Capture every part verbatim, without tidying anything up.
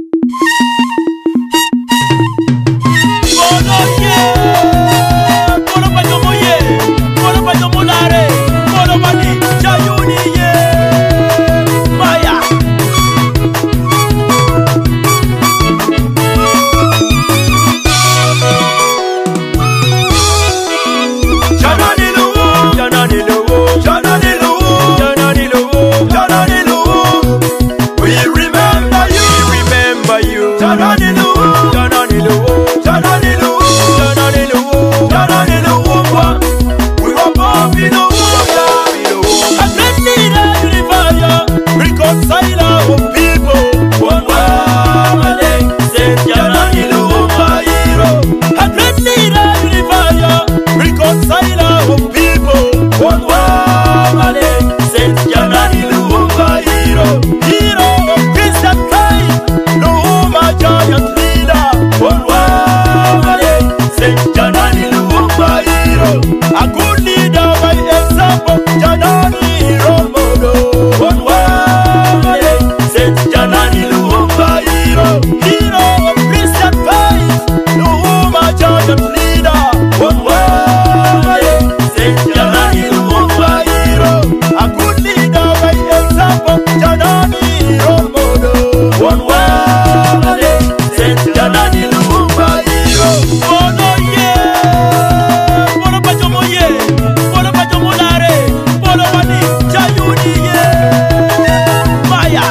Janani Luuwum, Janani Luuwum, Janani Luuwum, Janani Luuwum, Janani Luuwum. We were born in Luuwum, a great leader, unifier, reconciler of people. One woman, said Janani Luuwum, my hero. A great leader, unifier, reconciler of people. One woman, said Janani Luuwum, my hero. Hero of Christian faith, Luuwum, a giant leader. One woman, said Janani Luuwum, my hero. A good leader by example, Janani role model. One woman, said Janani Luuwum, my hero. Hero of Christian faith, Luuwum, a giant leader. One woman, said Janani Luuwum, my hero. A good leader by example, Janani role model. One woman, said Janani Luuwum, my hero. Oh no, yeah. What about your moye? What about your molare? What about the Jayuni? Yeah, Maya.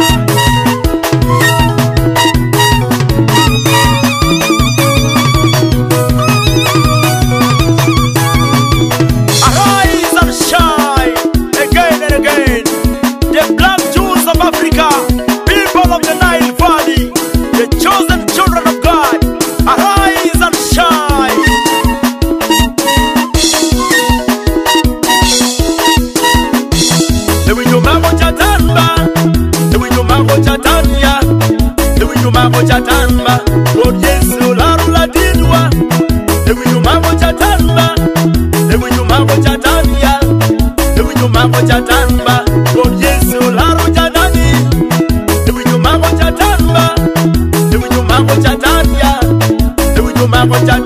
Arise and shine again and again. The black Jews of Africa, people of the Nile Valley, the chosen children of God. Arise and shine. The Winyumago Chatamba, the Winyumago Chatanya, the Winyumago Chatamba, Lord Yesu Larula Didwa, the Winyumago Chatamba, the Winyumago Chatanya, the Winyumago Chatamba, Lord Yesu Laru Janani, the Winyumago Chatamba, the Winyumago Chatanya, the Winyumago Chatanya.